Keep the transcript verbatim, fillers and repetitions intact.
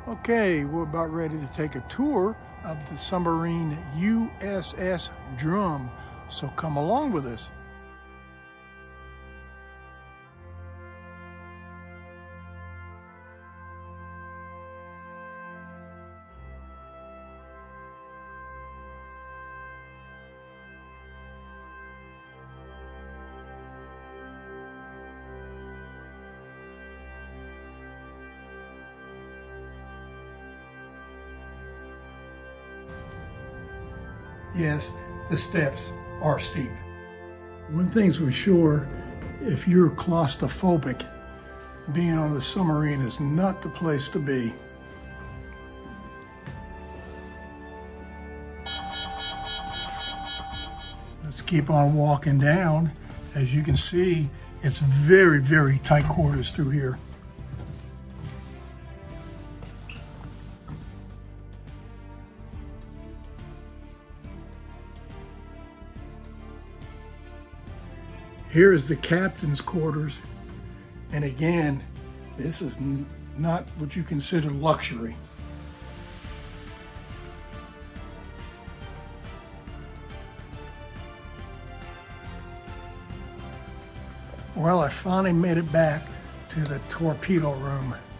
Okay, we're about ready to take a tour of the submarine U S S Drum, so come along with us. Yes, the steps are steep. One thing's for sure, if you're claustrophobic, being on the submarine is not the place to be. Let's keep on walking down. As you can see, it's very, very tight quarters through here. Here is the captain's quarters, and again, this is n not what you consider luxury. Well, I finally made it back to the torpedo room.